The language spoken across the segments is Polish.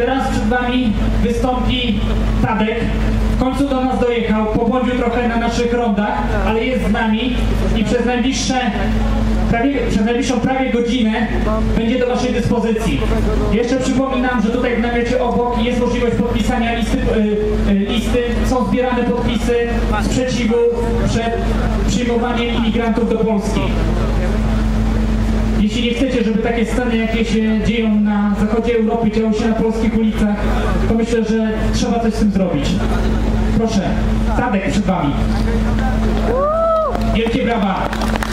Teraz przed wami wystąpi Tadek. W końcu do nas dojechał, pobłądził trochę na naszych rondach, ale jest z nami i przez najbliższą prawie godzinę będzie do waszej dyspozycji. Jeszcze przypominam, że tutaj w namiocie obok jest możliwość podpisania listy. Są zbierane podpisy sprzeciwu przed przyjmowaniem imigrantów do Polski. Jeśli nie chcecie, żeby takie sceny, jakie się dzieją na zachodzie Europy, działy się na polskich ulicach, to myślę, że trzeba coś z tym zrobić. Proszę, Tadek przed wami. Wielkie brawa!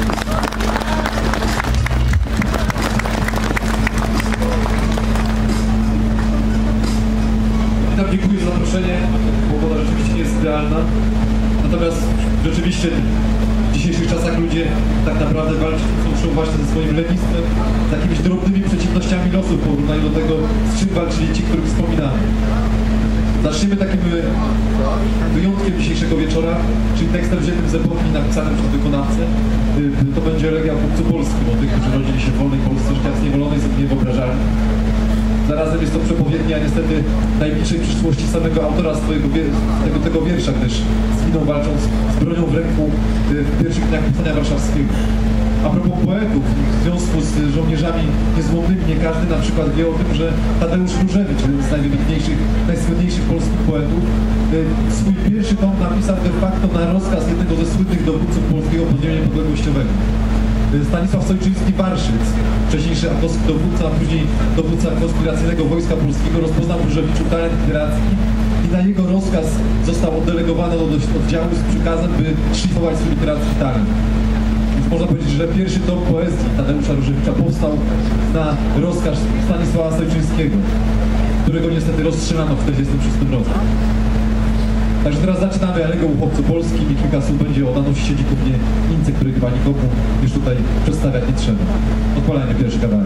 Witam, dziękuję za zaproszenie. Pogoda rzeczywiście nie jest idealna. Natomiast rzeczywiście w dzisiejszych czasach ludzie tak naprawdę walczą właśnie ze swoim lenistwem, z jakimiś drobnymi przeciwnościami losu w porównaniu do tego, z czym walczyli ci, których wspominamy. Zaczniemy takim wyjątkiem dzisiejszego wieczora, czyli tekstem wziętym z epoki napisanym przez wykonawcę. To będzie elegia o chłopcu polskim, o tych, którzy rodzili się w wolnej Polsce, życia zniewolonej, sobie niewyobrażalnie. Zarazem jest to przepowiednia niestety najbliższej przyszłości samego autora tego wiersza, gdyż zginął walcząc z bronią w ręku w pierwszych dniach powstania warszawskiego. A propos poetów, w związku z żołnierzami niezłomnymi, nie każdy na przykład wie o tym, że Tadeusz Różewicz, jeden z najwybitniejszych, najsłynniejszych polskich poetów, swój pierwszy tom napisał de facto na rozkaz jednego ze słynnych dowódców polskiego podziemia niepodległościowego. Stanisław Sojczyński-Warszyc, wcześniejszy atowski dowódca, a później dowódca konspiracyjnego Wojska Polskiego, rozpoznał w Różewiczu talent literacki i na jego rozkaz został oddelegowany do oddziału z przykazem, by szlifować swój literacki talent. Więc można powiedzieć, że pierwszy tom poezji Tadeusza Różewicza powstał na rozkaz Stanisława Sojczyńskiego, którego niestety rozstrzelano w 1946 roku. Także teraz zaczynamy elegią o chłopcu polskim i kilka słów będzie o daności siedzików Ince, których chyba nikomu już tutaj przedstawiać nie trzeba. Odpalajmy pierwszy kawałek.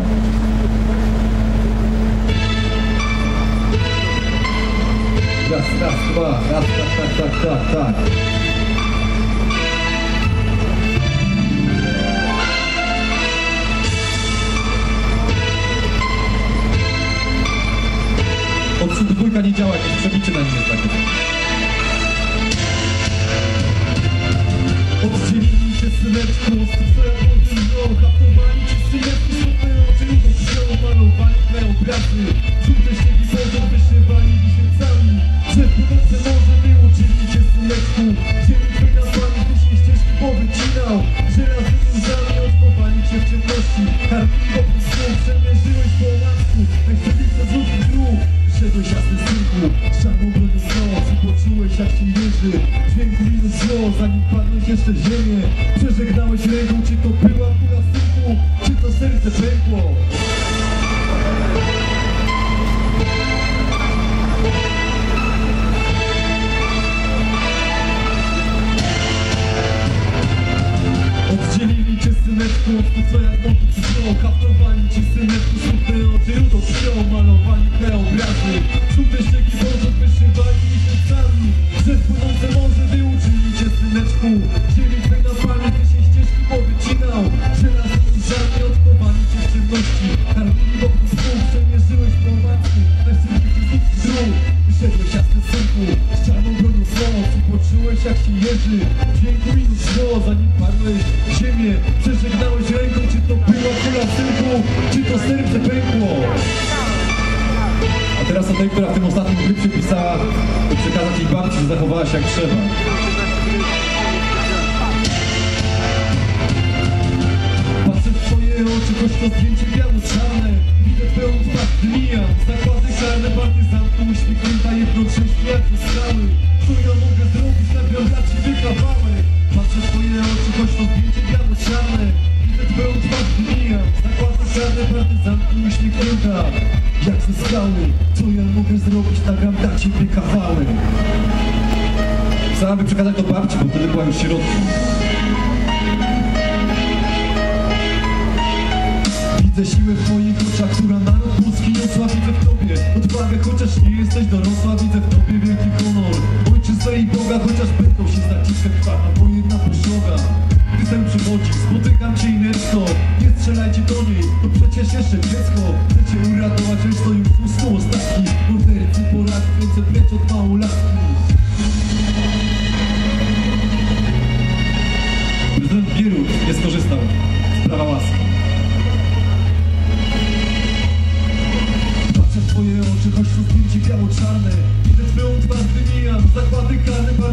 Raz, dwa, raz, tak. Odsłuch dwójka nie działa, jakieś przebicie na nim jest takie. Oddzielili cię syneczku, stosoją pod tym znowu, haftowali ci syneczku, smutne oczy, lubą krwią, malowali krajobrazy, żółte śniegi wodą wyszywali miesięcami, że płynące morze wyuczyli cię syneczku, ziemi twej nazwami, gdyś nie ścieżki powycinał, żelaznymi łzami odchowali cię w ciemności, karmili wokół snu, przemierzyłeś po łasku, najwstępniejsze z ludzkich dróg, szedłeś jasny synku, z czarną bronią w noc i poczułeś jak się jeży, dźwięku minus zło, zanim padłeś jeszcze ziemię, przeżegnałeś ręką, czy to była kula synku, czy to serce pękło. Oddzielili cię syneczku, od to co jak motyw zło, haftowali ci syneczku, smutne oczy, rudą krwią, malowali krajobrazy, żółte ścieki wodą wyszywali miesiącami, że płynące morze wyuczyli cię syneczku, ziemi twej nazwami, ty się ścieżki powycinał, żelaznymi łzami odchowali cię w ciemności, karmili wokół snu, przemierzyłeś po matku, najsłynniejszy z ludzkich dróg, wyszedłeś jasny synku, z czarną bronią w noc i poczułeś jak się jeży, dźwięku minus zło, zanim padłeś w ziemię, przeżegnałeś ręką, czy to była kula synku, czy to serce pękło. A teraz o tej, która w tym ostatnim klipie pisała, by przekazać jej babci, że zachowała się jak trzeba. Patrzę w twoje oczy, choć to zdjęcie biało-czarne, widzę twoją twarz, mijam, zakłady czarne, partyzantku, uśmiechnięta jednocześnie jak to skały. Co ja mogę zrobić, nagram dla ciebie kawałek. Patrzę w twoje oczy, choć to zdjęcie biało-czarne, widzę twoją twarz, mijam, zakłady czarne, partyzantku, uśmiechnięta jak ze skały. Co ja mogę zrobić, nagram dla ciebie kawałek. Chciałam by przekazać to babci, bo wtedy była już sierotką. Widzę siłę w twoich oczach, która naród polski niosła. Widzę w tobie odwagę, chociaż nie jesteś dorosła. Widzę w tobie wielki honor ojczyzny i Boga, chociaż będą się zaciskać krwawa wojenna pożoga. Gdy ten przychodzi, spotykam cię ineczko. Nie strzelajcie do niej, to przecież jeszcze dziecko. Chcecie uratować, lecz to już usnął ostatni. nie skorzystał z prawa łaski. Patrzę w twoje oczy, choć są zdjęcie biało-czarne. Widzę twoją twarz, wymijam, zakłady karne.